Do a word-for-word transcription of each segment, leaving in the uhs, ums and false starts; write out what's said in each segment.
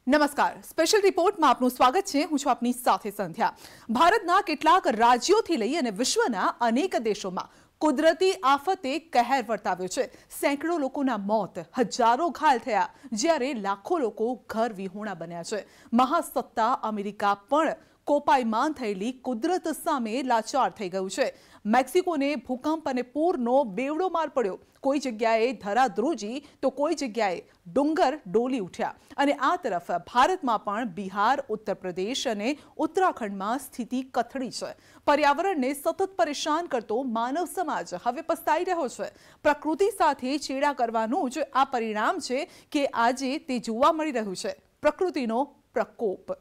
નમસ્કાર, સ્પેશિયલ રિપોર્ટમાં આપનું સ્વાગત છે। હું છું આપની સાથે સંધ્યા। ભારતના કેટલાક રાજ્યોથી લઈ અને વિશ્વના અનેક દેશોમાં કુદરતી આફતે કહેર વર્તાવ્યો છે। સેંકડો લોકોના મોત, હજારો ઘાયલ થયા, જ્યારે લાખો લોકો ઘર વિહોણા બન્યા છે। મહાસત્તા અમેરિકા પણ કોપાયમાન થયેલી કુદરત સામે લાચાર થઈ ગયું છે। મેક્સિકોને ભૂકંપ અને પૂરનો બેવડો માર પડ્યો। કોઈ જગ્યાએ ધરાધ્રુજી તો કોઈ જગ્યાએ ડુંગર ડોલી ઉઠ્યા અને આ તરફ ભારતમાં પણ બિહાર, ઉત્તર પ્રદેશ અને ઉત્તરાખંડમાં સ્થિતિ કથળી છે। પર્યાવરણને સતત પરેશાન કરતો માનવ સમાજ હવે પસ્તાઈ રહ્યો છે। પ્રકૃતિ સાથે ચેડા કરવાનું જ આ પરિણામ છે કે આજે તે જોવા મળી રહ્યું છે, પ્રકૃતિનો પ્રકોપ।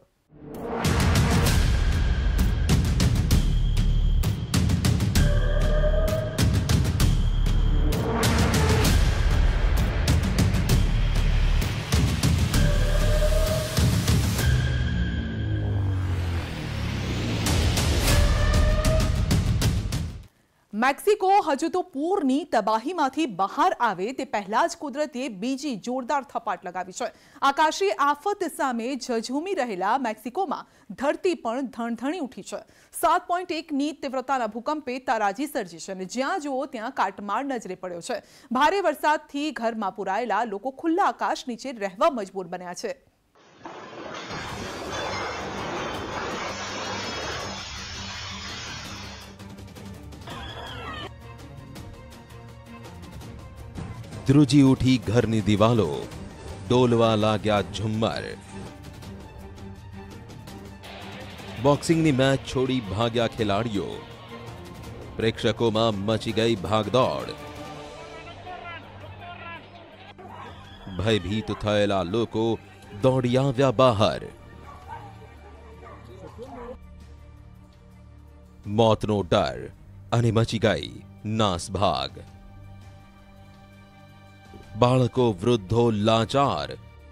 મેક્સિકો હજુ તો પૂરની તબાહીમાંથી બહાર આવે તે પહેલા જ કુદરતે બીજી જોરદાર થપાટ લગાવી છે। આકાશી આફત સામે ઝઝૂમી રહેલા મેક્સિકોમાં ધરતી પણ ધણધણી ઉઠી છે। સાત પોઈન્ટ એકની તીવ્રતાના ભૂકંપે તારાજી સર્જી છે અને જ્યાં જુઓ ત્યાં કાટમાળ નજરે પડ્યો છે। ભારે વરસાદથી ઘરમાં પુરાયેલા લોકો ખુલ્લા આકાશ નીચે રહેવા મજબૂર બન્યા છે। ધ્રુજી ઉઠી ઘરની દિવાલો, ડોલવા લાગ્યા ઝુમ્મર। બોક્સિંગની મેચ છોડી ભાગ્યા ખેલાડીઓ, પ્રેક્ષકોમાં મચી ગઈ ભાગદોડ। ભયભીત થયેલા લોકો દોડી આવ્યા બહાર। મોતનો ડર અને મચી ગઈ નાસભાગ। બાળકો, વૃદ્ધો લાચાર।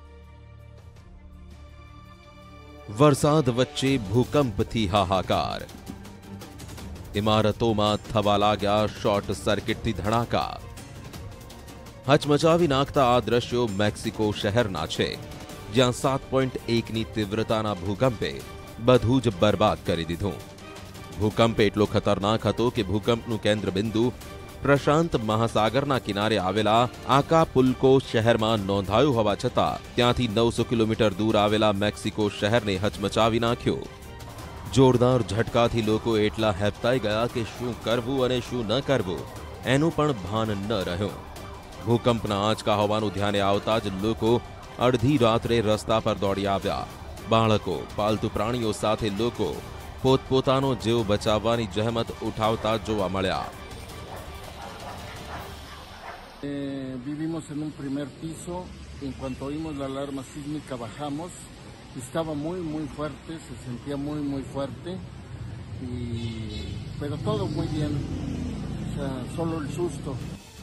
વરસાદ વચ્ચે ભૂકંપથી હાહાકાર। ઇમારતોમાં થવા લાગ્યા શોર્ટ સર્કિટથી ધડાકા। હચમચાવી નાખતા આ દ્રશ્યો મેક્સિકો શહેરના છે, જ્યાં સાત પોઈન્ટ એકની તીવ્રતાના ભૂકંપે બધું જ બરબાદ કરી દીધું। ભૂકંપ એટલો ખતરનાક હતો કે ભૂકંપનું કેન્દ્ર બિંદુ પ્રશાંત મહાસાગરના કિનારે આવેલા આકાપુલ્કો શહેરમાં નોંધાયું હોવા છતાં ત્યાંથી નવસો કિલોમીટર દૂર આવેલા મેક્સિકો શહેરને હચમચાવી નાખ્યો। જોરદાર ઝટકાથી લોકો એટલા હેબતાઈ ગયા કે શું કરવું અને શું ન કરવું એનું પણ ભાન ન રહ્યું। ભૂકંપના આંચકા હોવાનું ધ્યાને આવતા જ લોકો અડધી રાત્રે રસ્તા પર દોડી આવ્યા। બાળકો, પાલતુ પ્રાણીઓ સાથે લોકો પોતપોતાનો જીવ બચાવવાની જહેમત ઉઠાવતા જોવા મળ્યા। Eh, vivimos en un primer piso. En cuanto oímos la alarma sísmica bajamos. Estaba muy muy fuerte, se sentía muy muy fuerte, y pero todo muy bien. O sea, solo el susto.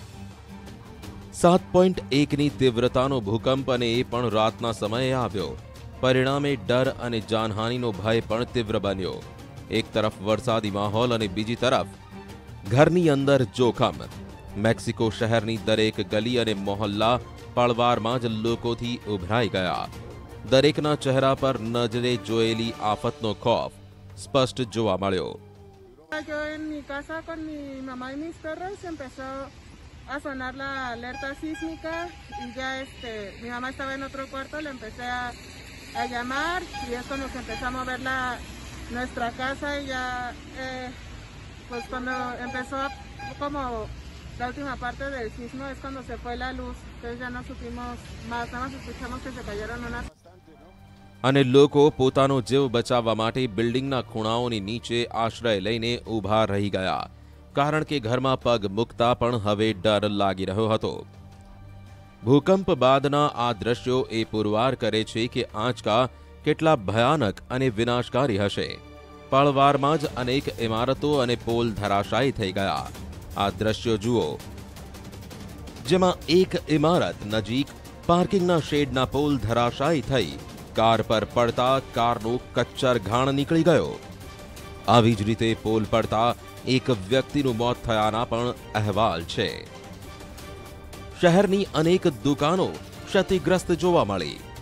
સાત point એકની તીવ્રતાનો ભૂકંપ અને એ પણ રાતના સમયે આવ્યો। પરિણામે ડર અને જાનહાનિનો ભય પણ તીવ્ર બન્યો। એક તરફ વરસાદી માહોલ અને બીજી તરફ ઘરની અંદર જોખમ। મેક્સિકો શહેરની દરેક ગલી અને મોહલ્લા પળવારમાં જ લોકોથી ઉભરાઈ ગયા। દરેકના ચહેરા પર નજરે જોયેલી આફતનો ખોફ સ્પષ્ટ જોવા મળ્યો। Yo en mi casa con mi mamá y mis perros empezó a sonar la alerta sísmica y ya este mi mamá estaba en otro cuarto, le empecé a, a llamar y es cuando se empezó a mover la nuestra casa y ya eh, pues cuando empezó a, como la última parte del sismo es cuando se fue la luz, entonces ya no supimos más, nada más escuchamos que se cayeron unas. અને લોકો પોતાનો જીવ બચાવવા માટે બિલ્ડિંગના ખૂણાઓની નીચે આશ્રય લઈને ઊભા રહી ગયા, કારણ કે ઘરમાં પગ મૂકતા પણ હવે ડર લાગી રહ્યો હતો। ભૂકંપ બાદના આ દ્રશ્યો એ પુરવાર કરે છે કે આંચકા કેટલા ભયાનક અને વિનાશકારી હશે। પળવારમાં જ અનેક ઇમારતો અને પોલ ધરાશાયી થઈ ગયા। આ દ્રશ્યો જુઓ, જેમાં એક ઇમારત નજીક પાર્કિંગના શેડના પોલ ધરાશાયી થઈ કાર પર પડતા કારનો કચ્ચર ઘાણ નીકળી ગયો। આવી જ રીતે પોલ પડતા એક વ્યક્તિનું મોત થયાના પણ અહેવાલ છે। શહેરની અનેક દુકાનો ક્ષતિગ્રસ્ત જોવા મળી।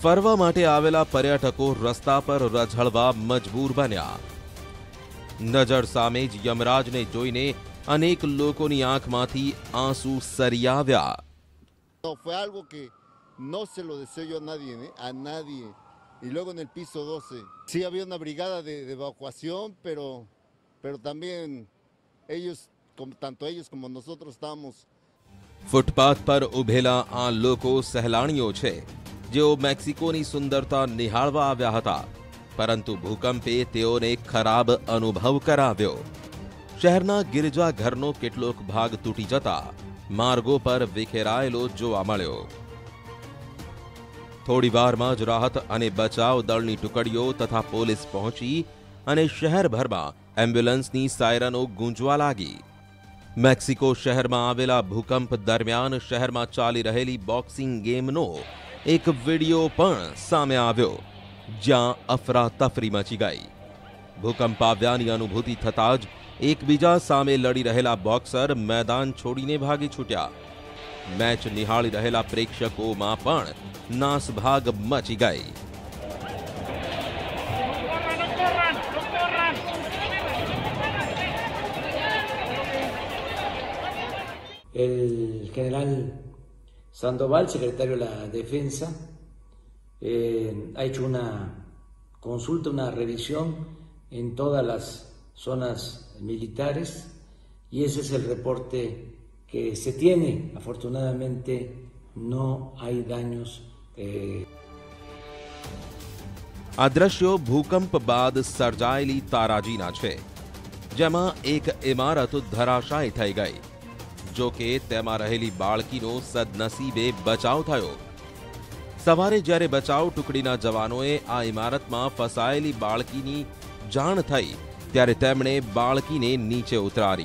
ફરવા માટે આવેલા પર્યટકો રસ્તા પર રઝળવા મજબૂર બન્યા. નજર સામે જ યમરાજને જોઈને અનેક લોકોની આંખમાંથી આંસુ સરી આવ્યા. No, fue algo que no se lo deseo yo a nadie, ¿eh? A nadie. Y luego en el piso doce. Sí había una brigada de, de evacuación, pero, pero también ellos, como, tanto ellos como nosotros estábamos. Footpath પર ઉભેલા આ લોકો સહેલાણીઓ છે જેઓ મેક્સિકોની સુંદરતા નિહાળવા આવ્યા હતા, પરંતુ ભૂકંપે તેઓને ખરાબ અનુભવ કરાવ્યો. શહેરના ગિરજાઘરનો કેટલોક ભાગ તૂટી જતા માર્ગો પર વિખેરાયેલો જોવા મળ્યો. થોડીવારમાં જ રાહત અને બચાવ દળની ટુકડીઓ તથા પોલીસ પહોંચી અને શહેરભરમાં એમ્બ્યુલન્સની સાયરનો ગૂંજવા લાગી. મેક્સિકો શહેરમાં આવેલા ભૂકંપ દરમિયાન શહેરમાં ચાલી રહેલી બોક્સિંગ ગેમનો એક વિડીયો પણ સામે આવ્યો, જ્યાં અફરાતફરી મચી ગઈ. ભૂકંપ આવ્યાની અનુભૂતિ થતાં જ એકબીજા સામે લડી રહેલા બોક્સર મેદાન છોડીને ભાગી છૂટ્યા. મેચ નિહાળી રહેલા પ્રેક્ષકોમાં પણ નાસભાગ મચી ગઈ. El general Sandoval, secretario de la Defensa, eh, ha hecho una consulta, una revisión en todas las zonas militares y ese es el reporte que se tiene. Afortunadamente no hay daños. Eh... આ દ્રશ્યો ભૂકંપ બાદ સર્જાયેલી તારાજીના છે, જેમાં એક ઇમારત ધરાશાયી થઈ ગઈ. જો કે તેમાં રહેલી બાળકીનો સદનસીબે બચાવ થયો. સવારે જ્યારે બચાવ ટુકડીના જવાનોએ આ ઇમારતમાં ફસાયેલી બાળકીની જાણ થઈ ત્યારે તેમણે બાળકીને નીચે ઉતારી.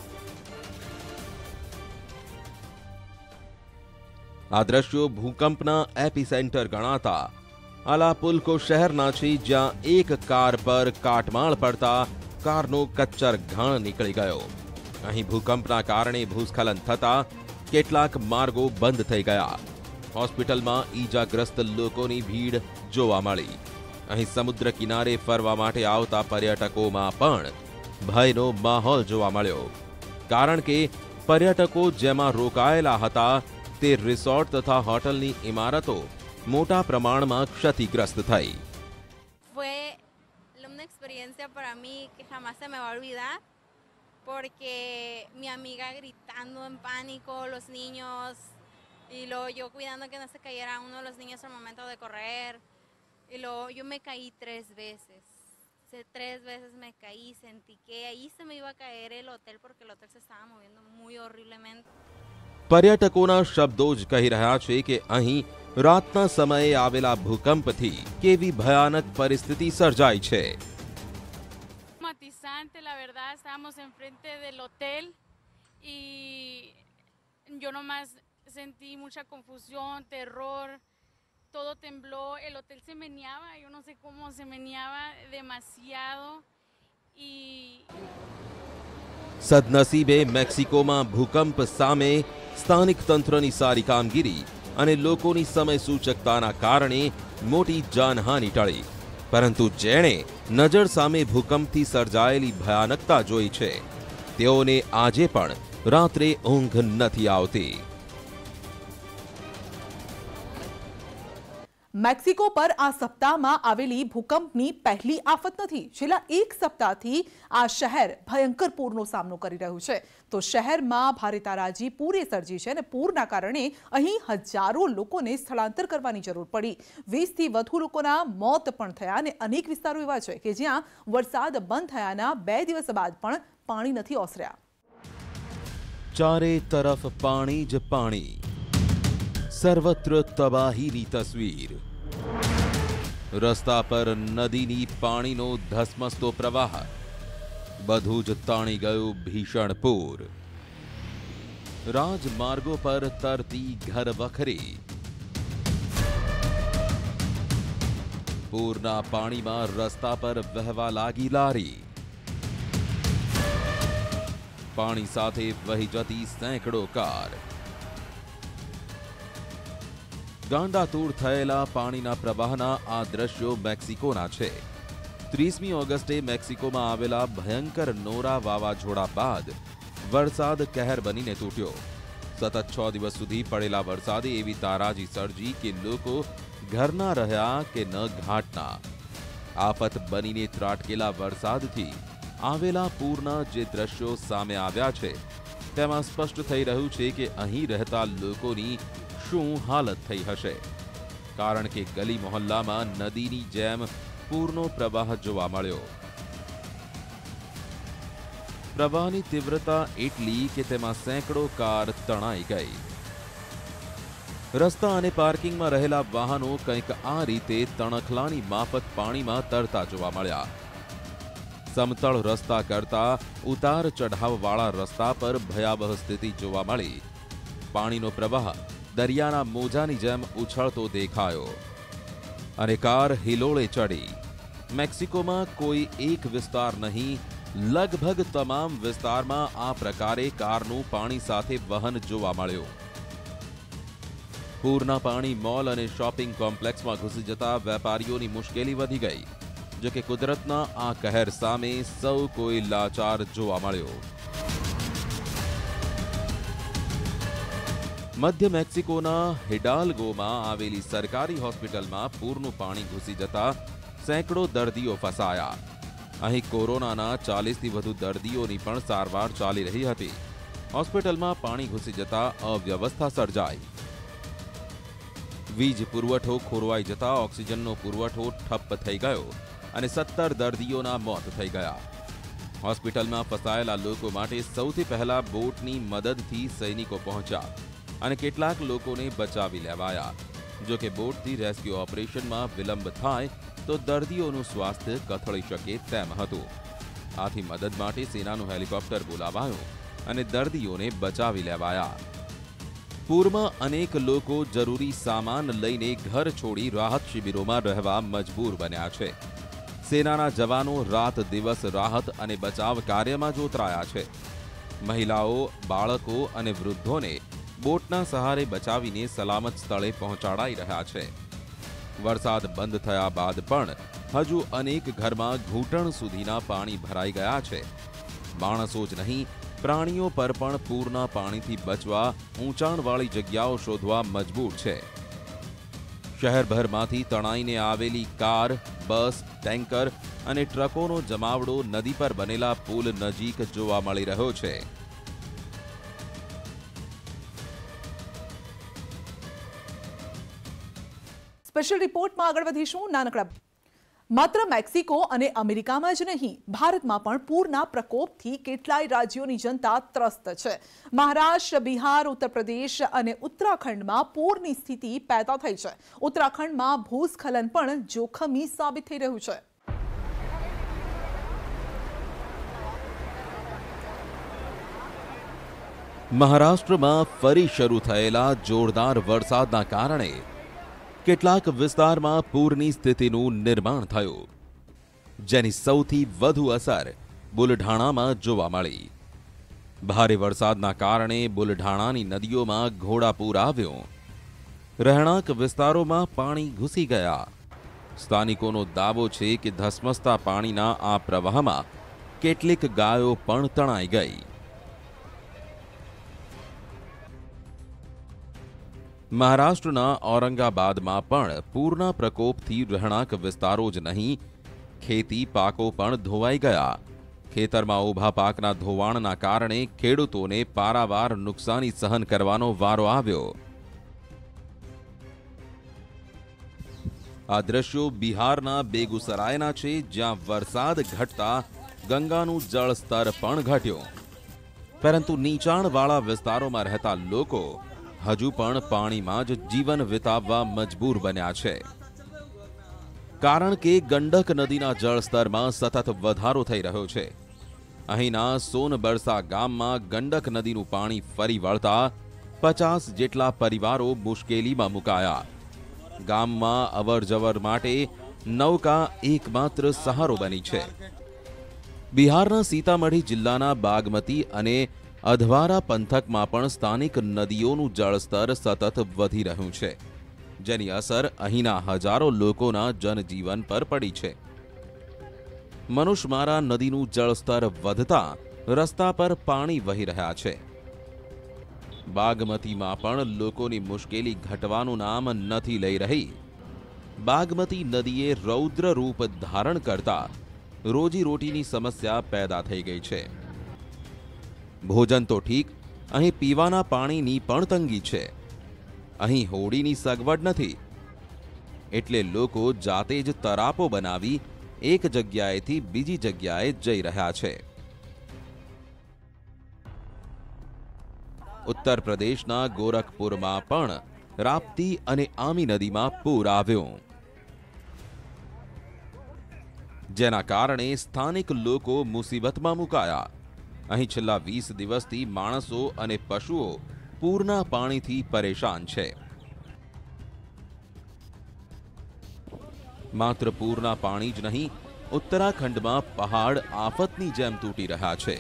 આ દ્રશ્યો ભૂકંપના એપિસેન્ટર ગણાતા આલાપુલ્કો શહેરના છે, જ્યાં એક કાર પર કાટમાળ પડતા કારનો કચ્ચર ઘાણ નીકળી ગયો. અહીં ભૂકંપના કારણે ભૂસ્ખલન થતા કેટલાક માર્ગો બંધ થઈ ગયા. હોસ્પિટલમાં ઈજાગ્રસ્ત લોકોની ભીડ જોવા મળી. અહીં સમુદ્ર કિનારે ફરવા માટે આવતા પર્યટકોમાં પણ ભયનો માહોલ જોવા મળ્યો, કારણ કે પર્યટકો જેમાં રોકાયેલા હતા તે રિસોર્ટ તથા હોટલની ઇમારતો મોટા પ્રમાણમાં ક્ષતિગ્રસ્ત થઈ. Fue una experiencia para mí que jamás se me va a olvidar. Porque mi amiga gritando en pánico, los niños, y luego yo cuidando que no se cayera uno de los niños al momento de correr, y luego yo me caí tres veces, tres veces me caí, sentí que ahí se me iba a caer el hotel porque el hotel se estaba moviendo muy horriblemente. પર્યટકોના શબ્દો જ કહી રહ્યા છે કે અહીં રાતના સમયે આવેલા ભૂકંપથી કેવી ભયાનક પરિસ્થિતિ સર્જાઈ છે. La verdad, estábamos enfrente del hotel y yo nomás sentí mucha confusión, terror, todo tembló, el hotel se meneaba, yo no sé cómo se meneaba demasiado y... સદનસીબે મેક્સિકોમાં ભૂકંપ સામે સ્થાનિક તંત્રની સારી કામગીરી અને લોકોની સમય સૂચકતાના કારણે મોટી જાનહાનિ ટળી. પરંતુ જેણે નજર સામે ભૂકંપથી સર્જાયેલી ભયાનકતા જોઈ છે તેઓને આજે પણ રાત્રે ઊંઘ નથી આવતી. મેક્સિકો પર આ સપ્તાહમાં આવેલી ભૂકંપની પહેલી આફત નથી. છેલ્લા એક સપ્તાહથી આ શહેર ભયંકર પૂરનો સામનો કરી રહ્યું છે. તો શહેરમાં ભારે તારાજી પૂરે સર્જી છે અને પૂરના કારણે અહીં હજારો લોકોને સ્થળાંતર કરવાની જરૂર પડી. વીસથી વધુ લોકોના મોત પણ થયા અને અનેક વિસ્તારો એવા છે કે જ્યાં વરસાદ બંધ થયાના બે દિવસ બાદ પણ પાણી નથી ઓસર્યા. ચારે તરફ પાણી જ પાણી, સર્વત્ર તબાહીની તસવીર. રસ્તા પર નદીની પાણીનો ધસમસતો પ્રવાહ, બધું જ તાણી ગયું ભીષણ પૂર. રાજમાર્ગો પર તરતી ઘરવખરી, પૂરના પાણીમાં રસ્તા પર વહેવા લાગી લારી. પાણી સાથે વહી જતી સેંકડો કાર. ગાંડાતૂર થયેલા પાણીના પ્રવાહના આ દ્રશ્યો મેક્સિકોના છે. ત્રીસમી ઓગસ્ટે મેક્સિકોમાં આવેલા ભયંકર નોરા વાવાઝોડા બાદ વરસાદ કહેર બનીને તૂટ્યો. સતત છ દિવસ સુધી પડેલા વરસાદે એવી તારાજી સર્જી કે લોકો ઘરના રહ્યા કે ન ઘાટના. આફત બનીને ત્રાટકેલા વરસાદથી આવેલા પૂરના જે દ્રશ્યો સામે આવ્યા છે તેમાં સ્પષ્ટ થઈ રહ્યું છે કે અહીં રહેતા લોકોની શું હાલત થઈ હશે. કારણ કે ગલી મોહલ્લામાં નદીની જેમ પૂરનો પ્રવાહ જોવા મળ્યો. પ્રવાહની તીવ્રતા એટલી કે તેમાં સેંકડો કાર તણાઈ ગઈ. રસ્તા અને પાર્કિંગમાં રહેલા વાહનો કંઈક આ રીતે તણખલાની માફત પાણીમાં તરતા જોવા મળ્યા. સમતળ રસ્તા કરતા ઉતાર ચઢાવવાળા રસ્તા પર ભયાવહ સ્થિતિ જોવા મળી. પાણીનો પ્રવાહ દરિયાના મોજાની જેમ ઉછળતો દેખાયો અને કાર હિલોળે ચડી. મેક્સિકોમાં કોઈ એક વિસ્તાર નહીં, લગભગ તમામ વિસ્તારમાં આ પ્રકારે કારનું પાણી સાથે વહન જોવા મળ્યું. પૂરના પાણી મોલ અને શોપિંગ કોમ્પ્લેક્સમાં ઘૂસી જતા વેપારીઓની મુશ્કેલી વધી ગઈ. જો કે કુદરતના આ કહેર સામે સૌ કોઈ લાચાર જોવા મળ્યો. મધ્ય મેક્સિકોના હિડાલ્ગોમાં આવેલી સરકારી હોસ્પિટલમાં પૂરનું પાણી ઘૂસી જતા સેંકડો દર્દીઓ ફસાયા. અહીં કોરોનાના ચાલીસથી વધુ દર્દીઓની પણ સારવાર ચાલી રહી હતી. હોસ્પિટલમાં પાણી ઘૂસી જતા અવ્યવસ્થા સર્જાઈ. વીજ પુરવઠો ખોરવાઈ જતા ઓક્સિજનનો પુરવઠો ઠપ્પ થઈ ગયો અને સત્તર દર્દીઓના મોત થઈ ગયા. હોસ્પિટલમાં ફસાયેલા લોકો માટે સૌથી પહેલા બોટની મદદથી સૈનિકો પહોંચ્યા અને કેટલાક લોકોને બચાવી લેવાયા. જો કે બોટથી રેસ્ક્યુ ઓપરેશનમાં વિલંબ થાય તો દર્દીઓનું સ્વાસ્થ્ય કથળી શકે તેમ હતું. આથી મદદ માટે સેનાનું હેલિકોપ્ટર બોલાવાયું અને દર્દીઓને બચાવી લેવાયા. પૂરમાં અનેક લોકો જરૂરી સામાન લઈને ઘર છોડી રાહત શિબિરોમાં રહેવા મજબૂર બન્યા છે. સેનાના જવાનો રાત દિવસ રાહત અને બચાવ કાર્યમાં જોતરાયા છે. મહિલાઓ, બાળકો અને વૃદ્ધોને બોટના સહારે બચાવીને સલામત સ્થળે પહોંચાડાઈ રહ્યા છે. વરસાદ બંધ થયા બાદ પણ હજુ અનેક ઘરમાં ઘૂંટણ સુધીના પાણી ભરાઈ ગયા છે. માણસો જ નહીં, પ્રાણીઓ પર પણ પૂરના પાણીથી બચવા ઊંચાણવાળી જગ્યાઓ શોધવા મજબૂર છે. શહેરભરમાંથી તણાઈને આવેલી કાર, બસ, ટેન્કર અને ટ્રકોનો જમાવડો નદી પર બનેલા પુલ નજીક જોવા મળી રહ્યો છે. સ્પેશિયલ રિપોર્ટમાં આગળ વધીશું. નાનકડા માત્ર મેક્સિકો અને અમેરિકામાં જ નહીં, ભારતમાં પણ પૂરના પ્રકોપથી કેટલાય રાજ્યોની જનતા ત્રસ્ત છે. મહારાષ્ટ્ર, બિહાર, ઉત્તર પ્રદેશ અને ઉત્તરાખંડમાં પૂરની સ્થિતિ પેદા થઈ છે. ઉત્તરાખંડમાં ભૂસ્ખલન પણ જોખમી સાબિત થઈ રહ્યું છે. મહારાષ્ટ્રમાં ફરી શરૂ થયેલા જોરદાર વરસાદના કારણે કેટલાક વિસ્તારમાં પૂરની સ્થિતિનું નિર્માણ થયું, જેની સૌથી વધુ અસર બુલઢાણામાં જોવા મળી. ભારે વરસાદના કારણે બુલઢાણાની નદીઓમાં ઘોડાપૂર આવ્યું. રહેણાંક વિસ્તારોમાં પાણી ઘૂસી ગયા. સ્થાનિકોનો દાવો છે કે ધસમસતા પાણીના આ પ્રવાહમાં કેટલીક ગાયો પણ તણાઈ ગઈ. મહારાષ્ટ્રના ઔરંગાબાદમાં પણ પૂરના પ્રકોપથી રહેણાંક વિસ્તારો જ નહીં, ખેતી પાકો પણ ધોવાઈ ગયા. ખેતરમાં ઊભા પાકના ધોવાણના કારણે ખેડૂતોને પારાવાર નુકસાની સહન કરવાનો વારો આવ્યો. આ દ્રશ્યો બિહારના બેગુસરાયના છે, જ્યાં વરસાદ ઘટતા ગંગાનું જળસ્તર પણ ઘટ્યું. પરંતુ નીચાણવાળા વિસ્તારોમાં રહેતા લોકો હજુ પણ પાણીમાં જ જીવન વિતાવવા મજબૂર બન્યા છે. કારણ કે ગંડક નદીના જળસ્તરમાં સતત વધારો થઈ રહ્યો છે. અહીંના સોનબરસા ગામમાં ગંડક નદીનું પાણી ફરી વળતા પચાસ જેટલા પરિવારો મુશ્કેલીમાં મુકાયા. ગામમાં અવરજવર માટે નૌકા એકમાત્ર સહારો બની છે. બિહારના સીતામઢી જિલ્લાના બાગમતી અને અધવારા પંથકમાં પણ સ્થાનિક નદીઓનું જળસ્તર સતત વધી રહ્યું છે. જેની અસર અહીંના હજારો લોકોના જનજીવન પર પડી છે. મનુષ્યમારા નદીનું જળસ્તર વધતા રસ્તા પર પાણી વહી રહ્યા છે. બાગમતીમાં પણ લોકોની મુશ્કેલી ઘટવાનું નામ નથી લઈ રહી. બાગમતી નદીએ રૌદ્ર રૂપ ધારણ કરતા રોજીરોટીની સમસ્યા પેદા થઈ ગઈ છે. ભોજન તો ઠીક, અહીં પીવાના પાણીની પણ તંગી છે. અહીં હોડીની સગવડ નથી, એટલે લોકો જાતે જ તરાપો બનાવી એક જગ્યાએથી બીજી જગ્યાએ જઈ રહ્યા છે. ઉત્તર પ્રદેશના ગોરખપુરમાં પણ રાપ્તી અને આમી નદીમાં પૂર આવ્યું, જેના કારણે સ્થાનિક લોકો મુસીબતમાં મુકાયા. અહીં છેલ્લા વીસ દિવસથી માણસો અને પશુઓ પૂરના પાણીથી પરેશાન છે. માત્ર પૂરના પાણી જ નહીં, ઉત્તરાખંડમાં પહાડ આફતની જેમ તૂટી રહ્યા છે.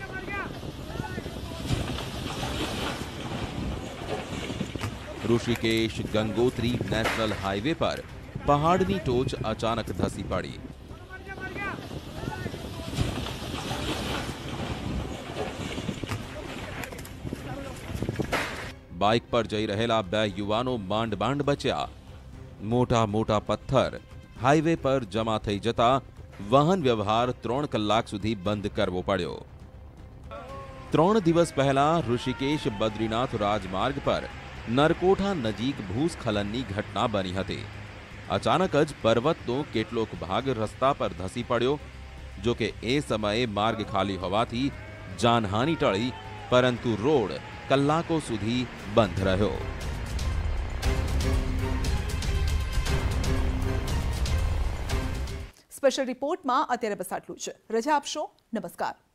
ઋષિકેશ ગંગોત્રી નેશનલ હાઈવે પર પહાડની ટોચ અચાનક ધસી પડી. બાઇક પર જઈ રહેલા બે યુવાનો માંડ માંડ બચ્યા. મોટા મોટા પથ્થર હાઈવે પર જમા થઈ જતા વાહન વ્યવહાર ત્રણ કલાક સુધી બંધ કરવો પડ્યો. ત્રણ દિવસ પહેલા ઋષિકેશ બદ્રીનાથ રાજમાર્ગ પર નરકોઠા નજીક ભૂસ્ખલનની ઘટના બની હતી. અચાનક જ પર્વતનો કેટલોક ભાગ રસ્તા પર ધસી પડ્યો. જો કે એ સમયે માર્ગ ખાલી હોવાથી જાનહાનિ ટળી, પરંતુ રોડ કલાકો સુધી બંધ રહ્યો. સ્પેશિયલ રિપોર્ટમાં અત્યારે બસ આટલું છે. રજા આપશો. નમસ્કાર.